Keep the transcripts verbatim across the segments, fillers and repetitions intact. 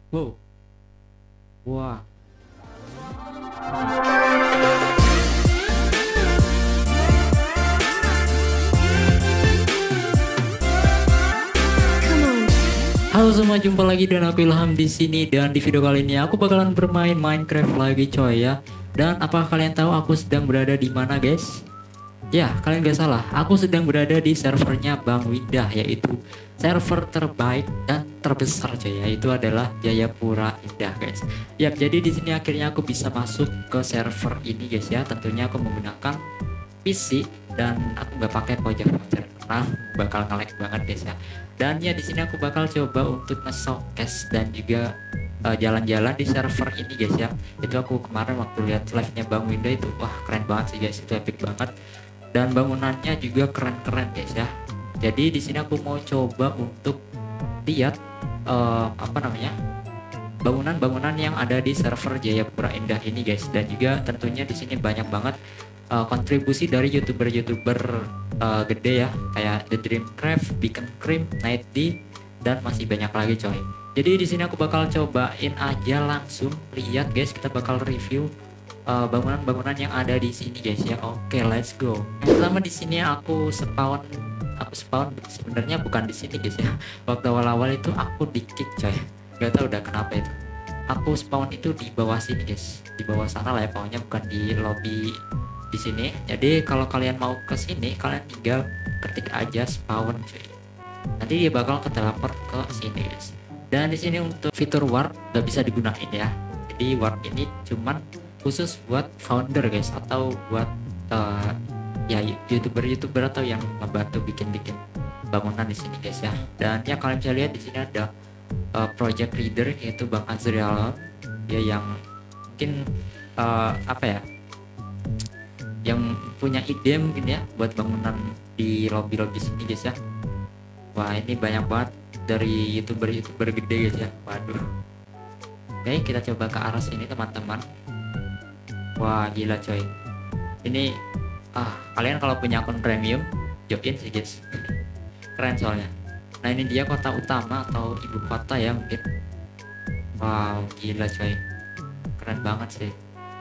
Wow. Wah. Halo semua, jumpa lagi dengan aku Ilham di sini, dan di video kali ini aku bakalan bermain Minecraft lagi coy ya. Dan apakah kalian tahu aku sedang berada di mana guys? Ya, kalian gak salah, aku sedang berada di servernya Bang Windah, yaitu server terbaik dan terbesar coy, yaitu adalah Jayapura Indah guys. Yap, jadi di sini akhirnya aku bisa masuk ke server ini guys ya. Tentunya aku menggunakan P C dan aku nggak pakai voucher-voucher karena bakal nge-lag banget guys ya. Dan ya di sini aku bakal coba untuk nge-showcase dan juga uh, jalan-jalan di server ini guys ya. Itu aku kemarin waktu lihat live-nya Bang Winda itu, wah keren banget sih guys, itu epic banget. Dan bangunannya juga keren-keren guys ya. Jadi di sini aku mau coba untuk lihat uh, apa namanya bangunan-bangunan yang ada di server Jayapura Indah ini guys. Dan juga tentunya di sini banyak banget uh, kontribusi dari youtuber-youtuber uh, gede ya, kayak The Dreamcraft, Beacon Cream, Night D, dan masih banyak lagi coy. Jadi di sini aku bakal cobain aja langsung lihat guys, kita bakal review uh, bangunan-bangunan yang ada di sini guys ya. Oke, let's go. Yang pertama di sini aku spawn, aku spawn sebenarnya bukan di sini guys ya. Waktu awal-awal itu aku di kick coy. Gak tau udah kenapa itu. Aku spawn itu di bawah sini guys, di bawah sana lah ya, pokoknya bukan di lobby di sini. Jadi kalau kalian mau ke sini, kalian tinggal ketik aja spawn cuy. Nanti dia bakal keteleport ke sini guys. Dan di sini untuk fitur warp gak bisa digunain ya. Jadi warp ini cuman khusus buat founder guys, atau buat uh, ya youtuber-youtuber atau yang membantu bikin-bikin bangunan di sini guys ya. Dan ya kalian bisa lihat di sini ada uh, project leader yaitu Bang Azriel ya, yang mungkin uh, apa ya, yang punya ide mungkin ya buat bangunan di lobby-lobby sini guys ya. Wah ini banyak banget dari youtuber-youtuber gede guys ya. Waduh. Oke, kita coba ke arah sini teman-teman. Wah gila coy. Ini ah kalian kalau punya akun premium join sih guys. Keren soalnya. Nah ini dia kota utama atau ibu kota ya mungkin. Wow gila coy, keren banget sih.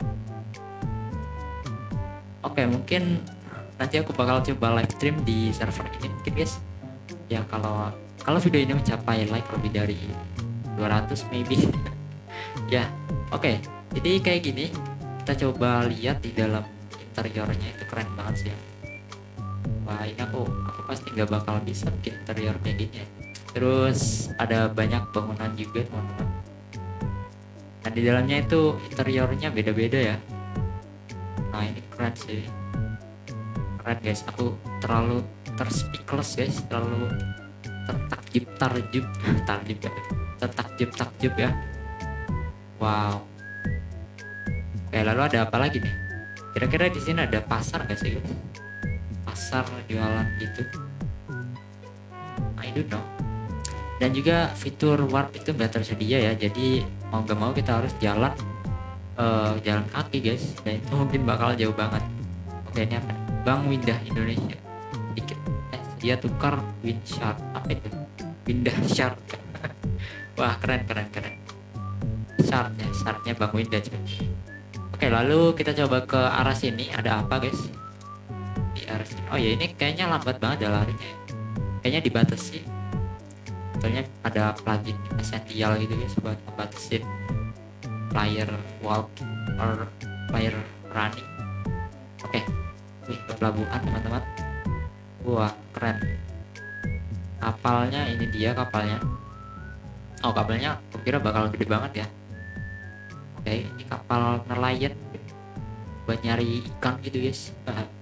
Oke, mungkin nanti aku bakal coba live stream di server ini mungkin guys ya, kalau kalau video ini mencapai like lebih dari dua ratus maybe. Ya oke, jadi kayak gini, kita coba lihat di dalam interiornya, itu keren banget sih ya. Wah ini aku aku pasti nggak bakal bisa bikin interior kayak gini ya. Terus ada banyak bangunan juga teman-teman. Nah di dalamnya itu interiornya beda-beda ya. Nah ini keren sih, keren guys. Aku terlalu terspeechless guys, terlalu tertakjub tarjub tarjub ya, tertakjub takjub ya. Wow. Oke, lalu ada apa lagi nih? Kira-kira di sini ada pasar gak sih guys? Pasar jualan gitu, I don't know. Dan juga fitur warp itu nggak tersedia ya, jadi mau gak mau kita harus jalan uh, jalan kaki guys, dan itu mungkin bakal jauh banget. Oke, ini apa? Bang Windah Indonesia. Dikit eh dia tukar wind shark, apa itu? Windah shark. Wah keren keren keren. Sharknya, sharknya Bang Windah cuy. Oke, lalu kita coba ke arah sini, ada apa guys? Di arah sini. Oh ya ini kayaknya lambat banget ya larinya. Kayaknya dibatasi. Soalnya ada plugin essential gitu guys buat ngebatasin player walk or player running. Oke, wih ke pelabuhan teman-teman. Wah keren. Kapalnya ini dia kapalnya. Oh kapalnya aku kira bakal gede banget ya. Oke, ini kapal nelayan buat nyari ikan gitu guys.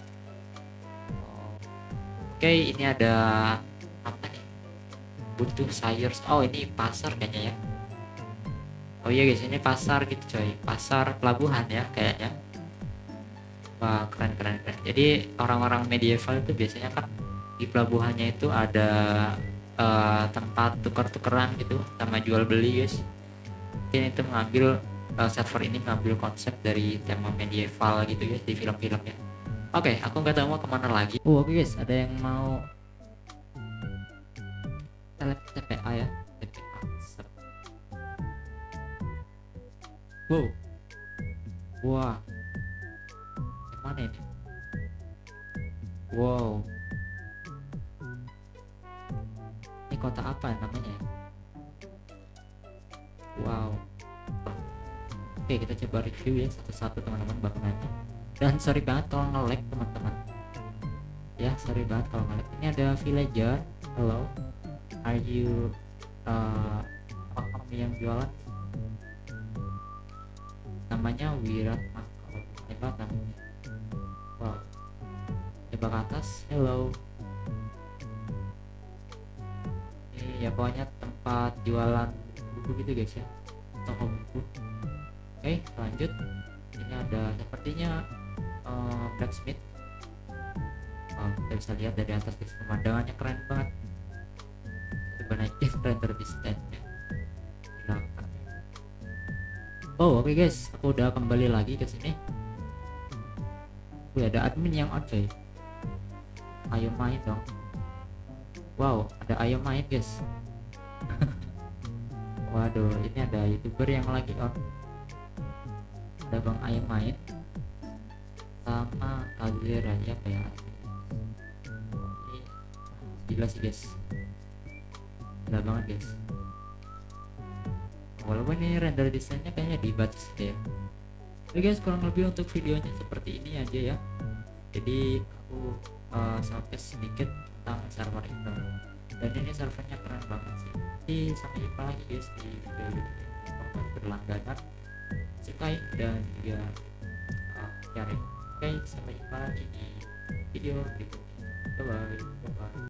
Oke, ini ada apa nih? Butuh sayur. Oh ini pasar kayaknya ya. Oh iya guys, ini pasar gitu coy, pasar pelabuhan ya kayaknya. Wah keren keren keren. Jadi orang-orang medieval itu biasanya kan di pelabuhannya itu ada uh, tempat tukar-tukeran gitu sama jual beli guys. Mungkin itu mengambil uh, server ini mengambil konsep dari tema medieval gitu guys di film-filmnya. Oke, aku nggak tahu mau kemana lagi. Oh oke guys, ada yang mau T P A ya, T P A. Wow, wah, yang mana ini? Wow, ini kota apa namanya? Wow. Oke, kita coba review ya satu-satu teman-teman bangunannya. Dan sorry banget kalau nge-lag teman-teman. Ya, sorry banget kalau nge-lag. Ini ada villager. Hello, are you uh, apa kamu yang jualan? Namanya Wirat Makau. Hebat namanya. Wow. Coba ke atas. Hello. Ini ya pokoknya tempat jualan buku gitu guys ya. Toko buku. Oke, lanjut. Ini ada sepertinya uh, blacksmith. Oh, kita bisa lihat dari atas guys, pemandangannya keren banget. Coba naikin render distance-nya. Belakang. Oh, oke okay guys, aku udah kembali lagi ke sini. Wih, ada admin yang on coy. Ayo main dong. Wow, ada ayo main guys. Waduh, ini ada youtuber yang lagi on. Ada Bang Ayam main sama Kadir aja kayak ini gila sih guys, gila banget guys. Walaupun ini render desainnya kayaknya dibatas ya. Oke guys, kurang lebih untuk videonya seperti ini aja ya. Jadi aku uh, sampai sedikit tentang server itu, dan ini servernya keren banget sih. Jadi sampai jumpa lagi guys di video berlangganan, sukai dan juga uh, sharing. Oke, sampai jumpa lagi di video berikutnya. Bye bye.